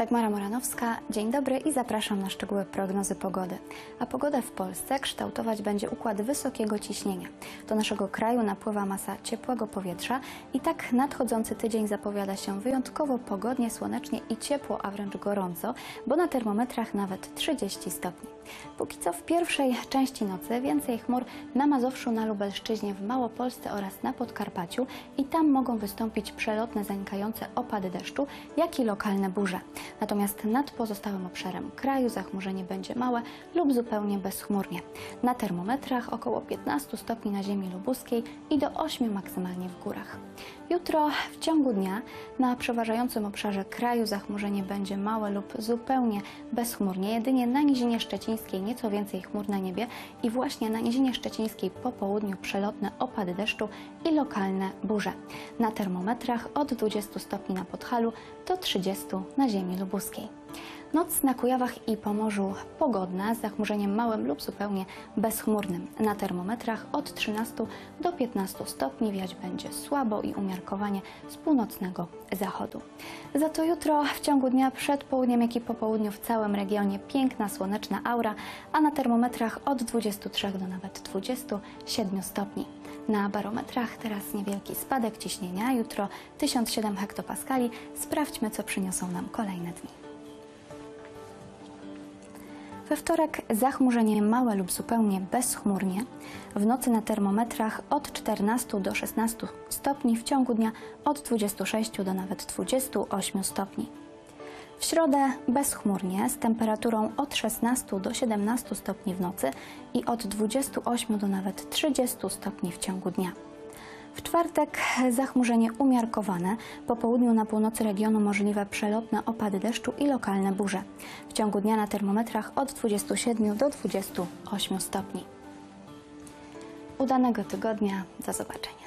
Dagmara Moranowska, dzień dobry i zapraszam na szczegóły prognozy pogody. A pogodę w Polsce kształtować będzie układ wysokiego ciśnienia. Do naszego kraju napływa masa ciepłego powietrza i tak nadchodzący tydzień zapowiada się wyjątkowo pogodnie, słonecznie i ciepło, a wręcz gorąco, bo na termometrach nawet 30 stopni. Póki co w pierwszej części nocy więcej chmur na Mazowszu, na Lubelszczyźnie, w Małopolsce oraz na Podkarpaciu i tam mogą wystąpić przelotne, zanikające opady deszczu, jak i lokalne burze. Natomiast nad pozostałym obszarem kraju zachmurzenie będzie małe lub zupełnie bezchmurnie. Na termometrach około 15 stopni na ziemi lubuskiej i do 8 maksymalnie w górach. Jutro w ciągu dnia na przeważającym obszarze kraju zachmurzenie będzie małe lub zupełnie bezchmurnie. Jedynie na Nizinie Szczecińskiej nieco więcej chmur na niebie i właśnie na Nizinie Szczecińskiej po południu przelotne opady deszczu i lokalne burze. Na termometrach od 20 stopni na Podhalu do 30 na ziemi lubuskiej. Noc na Kujawach i Pomorzu pogodna, z zachmurzeniem małym lub zupełnie bezchmurnym. Na termometrach od 13 do 15 stopni wiać będzie słabo i umiarkowanie z północnego zachodu. Za to jutro w ciągu dnia przed południem, jak i po południu w całym regionie piękna, słoneczna aura, a na termometrach od 23 do nawet 27 stopni. Na barometrach teraz niewielki spadek ciśnienia, jutro 1007 hektopaskali. Sprawdźmy, co przyniosą nam kolejne dni. We wtorek zachmurzenie małe lub zupełnie bezchmurnie. W nocy na termometrach od 14 do 16 stopni, w ciągu dnia od 26 do nawet 28 stopni. W środę bezchmurnie z temperaturą od 16 do 17 stopni w nocy i od 28 do nawet 30 stopni w ciągu dnia. W czwartek zachmurzenie umiarkowane, po południu na północy regionu możliwe przelotne opady deszczu i lokalne burze. W ciągu dnia na termometrach od 27 do 28 stopni. Udanego tygodnia, do zobaczenia.